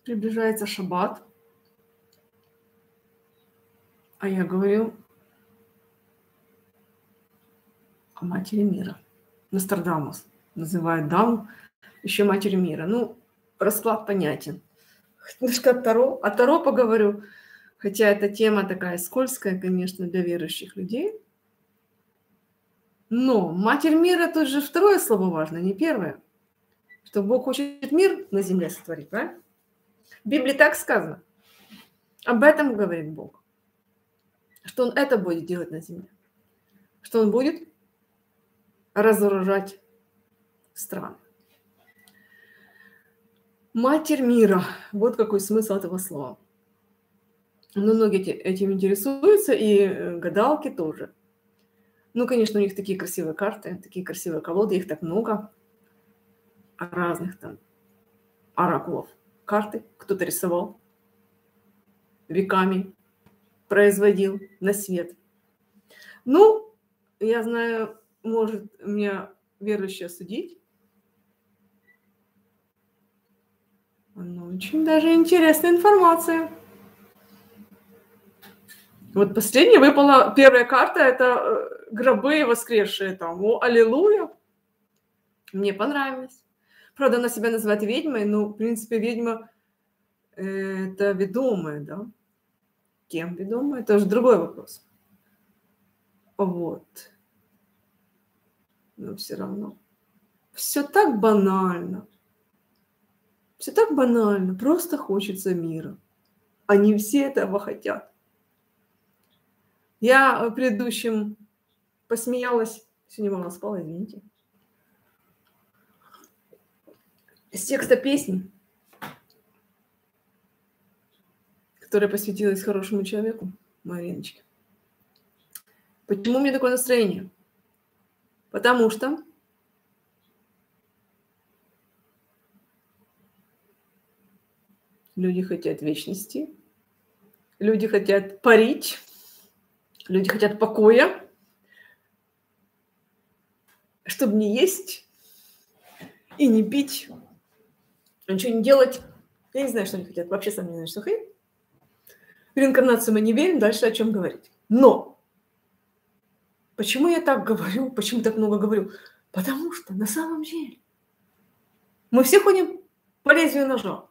Приближается шаббат, а я говорю о матери мира. Нострадамус называет даму еще матерью мира. Ну, расклад понятен. Немножко о Таро поговорю, хотя эта тема такая скользкая, конечно, для верующих людей. Но Матерь мира, тут же второе слово важно, не первое. Что Бог хочет мир на земле сотворить, правильно? В Библии так сказано. Об этом говорит Бог. Что Он это будет делать на земле. Что Он будет разоружать страны. Матерь мира. Вот какой смысл этого слова. Но многие этим интересуются, и гадалки тоже. Ну, конечно, у них такие красивые карты, такие красивые колоды, их так много. Разных там оракулов. Карты кто-то рисовал веками, производил на свет. Ну, я знаю, может меня верующие судить. Ну, очень даже интересная информация. Вот последняя выпала первая карта, это гробы воскресшие там. О, аллилуйя! Мне понравилось. Правда, она себя называет ведьмой, но, в принципе, ведьма это ведомая, да? Кем ведомая? Это уже другой вопрос. Вот. Но все равно. Все так банально. Все так банально. Просто хочется мира. Они все этого хотят. Я в предыдущем посмеялась. Сегодня мало спала, извините. С текста песни, которая посвятилась хорошему человеку, Мариночке. Почему у меня такое настроение? Потому что люди хотят вечности, люди хотят парить, люди хотят покоя, чтобы не есть и не пить, ничего не делать. Я не знаю, что они хотят. Вообще сами не знаю, что хотят. В реинкарнацию мы не верим, дальше о чем говорить. Но почему я так говорю, почему так много говорю? Потому что на самом деле мы все ходим по лезвию ножа.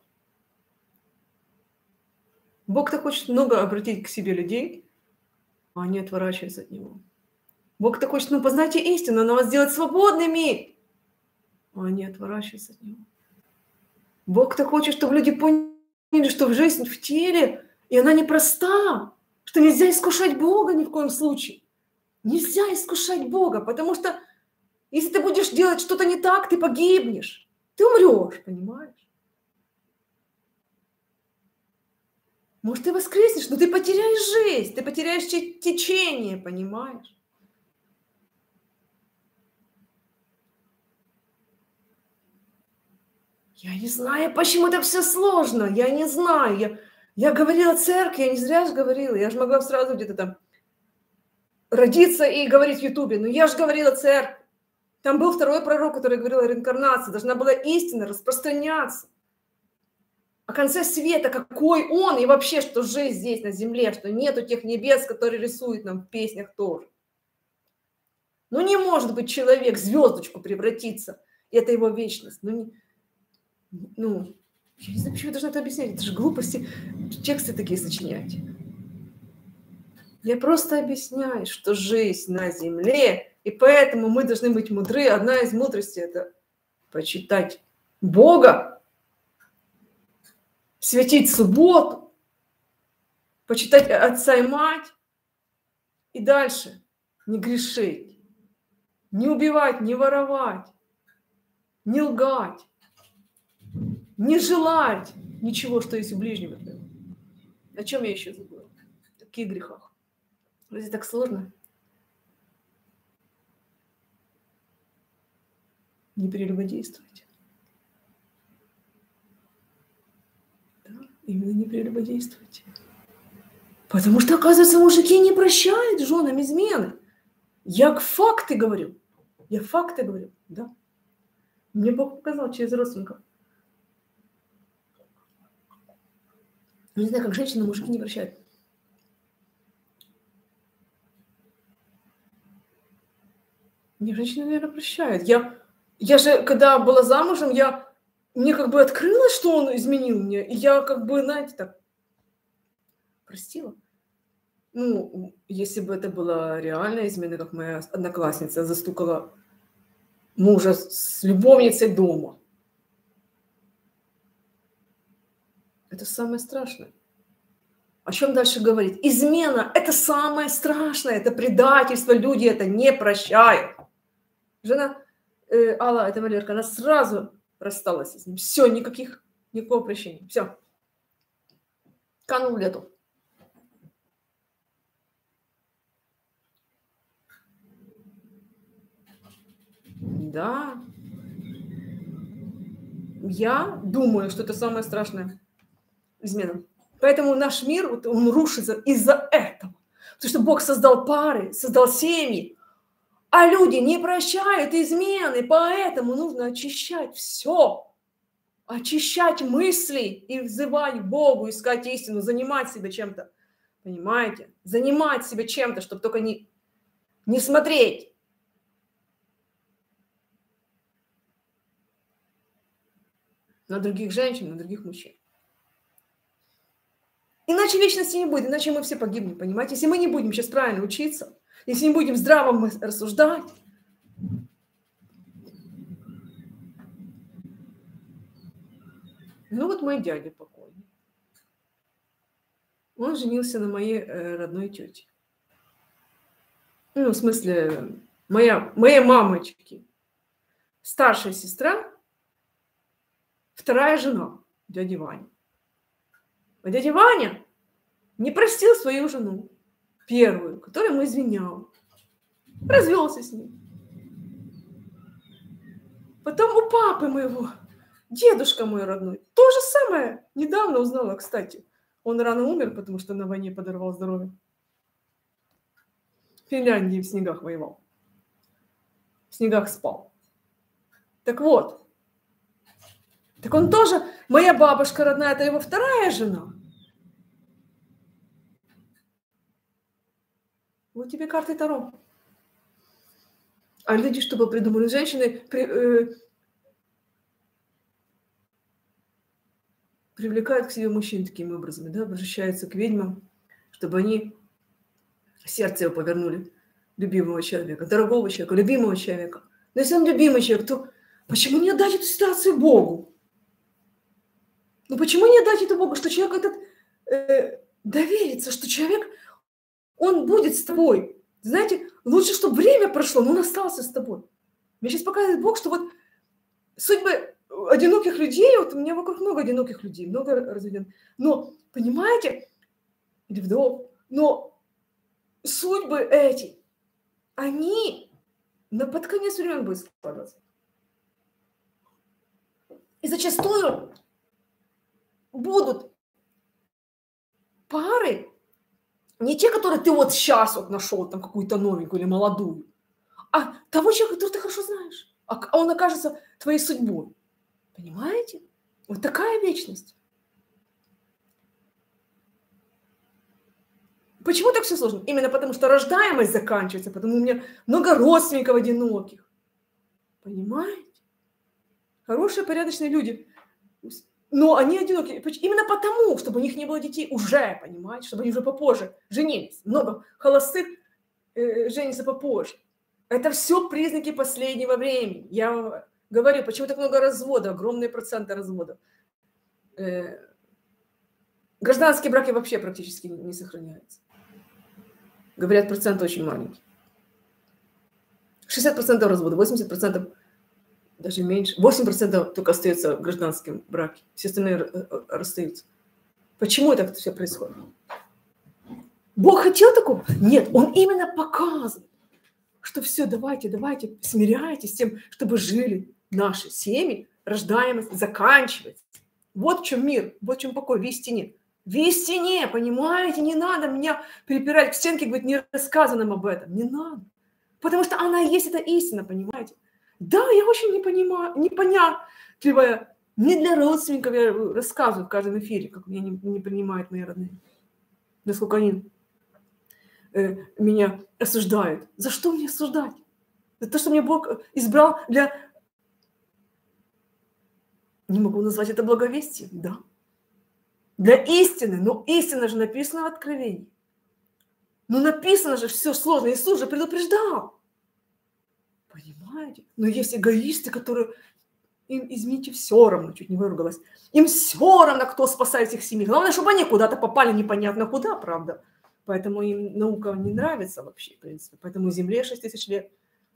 Бог-то хочет много обратить к себе людей, а они отворачиваются от Него. Бог-то хочет, познайте истину, она вас сделает свободными, а они отворачиваются от Него. Бог-то хочет, чтобы люди поняли, что жизнь в теле, и она непроста, что нельзя искушать Бога ни в коем случае. Нельзя искушать Бога, потому что если ты будешь делать что-то не так, ты погибнешь, ты умрешь, понимаешь? Может, ты воскреснешь, но ты потеряешь жизнь, ты потеряешь течение, понимаешь? Я не знаю, почему так все сложно, я не знаю. Я говорила церкви, я не зря же говорила, я же могла сразу где-то там родиться и говорить в Ютубе, но я же говорила церковь. Там был второй пророк, который говорил о реинкарнации, должна была истина распространяться. О конце света, какой он, и вообще, что жизнь здесь на земле, что нету тех небес, которые рисуют нам в песнях тоже. Ну не может быть человек в звездочку превратиться, это его вечность. Я не знаю, почему я должна это объяснять, это же глупости, тексты такие сочинять. Я просто объясняю, что жизнь на земле, и поэтому мы должны быть мудры. Одна из мудростей – это почитать Бога, святить субботу, почитать отца и мать, и дальше не грешить, не убивать, не воровать, не лгать, не желать ничего, что есть у ближнего твоего. О чем я еще забыла? О каких грехах? Разве так сложно? Не прелюбодействуйте. Да, именно не прелюбодействуйте. Потому что, оказывается, мужики не прощают женам измены. Я факты говорю. Да. Мне Бог показал через родственников. Не знаю, как женщины, мужики не прощают. Мне женщины, наверное, прощают. Я же, когда была замужем, мне как бы открылось, что он изменил мне, и я как бы, знаете, так простила. Ну, если бы это была реальная измена, как моя одноклассница застукала мужа с любовницей дома. Это самое страшное. О чем дальше говорить? Измена – это самое страшное, это предательство, люди это не прощают. Жена Алла, это Валерка, она сразу рассталась с ним. Все, никакого прощения. Все. Канул в лету. Да. Я думаю, что это самое страшное измена. Поэтому наш мир, вот, он рушится из-за этого. Потому что Бог создал пары, создал семьи, а люди не прощают измены, поэтому нужно очищать все. Очищать мысли и взывать к Богу, искать истину, занимать себя чем-то. Понимаете? Занимать себя чем-то, чтобы только не смотреть. На других женщин, на других мужчин. Иначе вечности не будет, иначе мы все погибнем, понимаете? Если мы не будем сейчас правильно учиться, если не будем здраво рассуждать, ну вот мой дядя покойный. Он женился на моей родной тете. Ну, в смысле, моей мамочки. Старшая сестра, вторая жена дяди Вани. А дядя Ваня не простил свою жену, первую, которую ему извинял. Развелся с ней. Потом у папы моего, дедушка мой родной, то же самое. Недавно узнала, кстати. Он рано умер, потому что на войне подорвал здоровье. В Финляндии в снегах воевал. В снегах спал. Так вот. Так он тоже, моя бабушка родная, это его вторая жена. Вот тебе карты Таро. А люди что бы придумали? Женщины привлекают к себе мужчин таким образом, да, обращаются к ведьмам, чтобы они сердце его повернули любимого человека, дорогого человека, любимого человека. Но если он любимый человек, то почему не отдать эту ситуацию Богу? Ну почему не отдать это Богу, что человек этот доверится, что человек, он будет с тобой. Знаете, лучше, чтобы время прошло, но он остался с тобой. Мне сейчас показывает Бог, что вот судьбы одиноких людей, вот у меня вокруг много одиноких людей, много разведенных. Но, понимаете, или вдов, но судьбы эти, они под конец времен будут складываться. И зачастую будут пары, не те, которые ты вот сейчас вот нашел, там какую-то новенькую или молодую, а того человека, которого ты хорошо знаешь. А он окажется твоей судьбой. Понимаете? Вот такая вечность. Почему так все сложно? Именно потому, что рождаемость заканчивается, потому у меня много родственников одиноких. Понимаете? Хорошие, порядочные люди. Но они одинокие. Именно потому, чтобы у них не было детей уже, понимаете? Чтобы они уже попозже женились. Много холостых женятся попозже. Это все признаки последнего времени. Я говорю, почему так много разводов, огромные проценты разводов. Гражданские браки вообще практически не сохраняются. Говорят, процент очень маленький. 60% разводов, 80%, даже меньше. 8% только остается в гражданском браке. Все остальные расстаются. Почему это все происходит? Бог хотел такого? Нет, Он именно показывает, что все, давайте, смиряйтесь с тем, чтобы жили наши семьи, рождаемость заканчивается. Вот в чем мир, вот в чем покой, в истине. В истине, понимаете, не надо меня припирать к стенке, говорить, не рассказанным об этом. Не надо. Потому что она и есть эта истина, понимаете. Да, я очень непонятливая Не для родственников я рассказываю в каждом эфире, как меня не принимают мои родные. Насколько они меня осуждают. За что мне осуждать? За то, что меня Бог избрал для... Не могу назвать это благовестием, да. Для истины. Но истина же написана в Откровении. Ну написано же все сложно. Иисус же предупреждал. Понимаете? Но есть эгоисты, которые... Им, извините, все равно, чуть не выругалась. Им все равно, кто спасает их семьи. Главное, чтобы они куда-то попали непонятно куда, правда. Поэтому им наука не нравится вообще, в принципе. Поэтому Земле 6000 лет.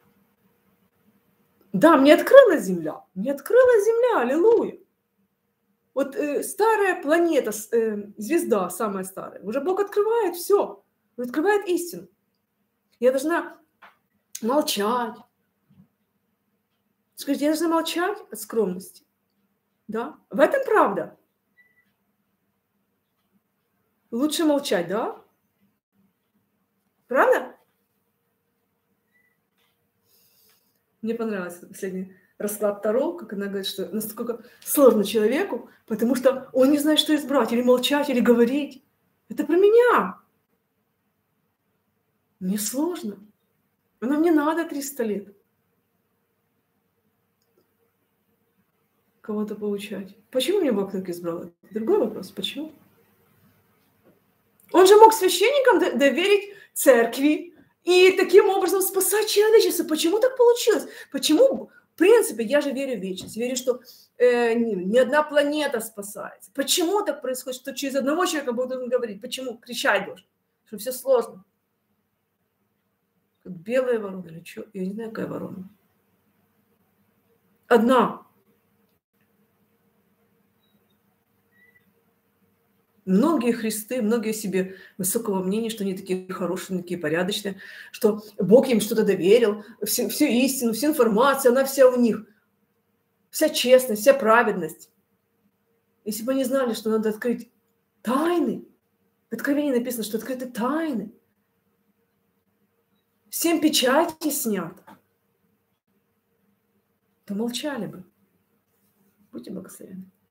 Да, мне открылась Земля. Мне открылась Земля, аллилуйя. Вот старая планета, звезда самая старая. Уже Бог открывает все. Он открывает истину. Я должна молчать. Скажите, я должна молчать от скромности. Да? В этом правда. Лучше молчать, да? Правда? Мне понравился последний расклад Таро, как она говорит, что насколько сложно человеку, потому что он не знает, что избрать, или молчать, или говорить. Это про меня. Мне сложно. Но мне надо 300 лет кого-то получать. Почему мне Бог так избрал? Это другой вопрос. Почему? Он же мог священникам доверить церкви и таким образом спасать человечество. Почему так получилось? Почему? В принципе, я же верю в вечность. Верю, что ни одна планета спасается. Почему так происходит, что через одного человека Бог должен говорить? Почему? Кричать должен. Что все сложно. Как белая ворона или что? Я не знаю, какая ворона. Одна. Многие христы, многие себе высокого мнения, что они такие хорошие, такие порядочные, что Бог им что-то доверил, всю истину, всю информацию, она вся у них. Вся честность, вся праведность. Если бы они знали, что надо открыть тайны, в Откровении написано, что открыты тайны. 7 печатей снято, то молчали бы. Будьте благословенны.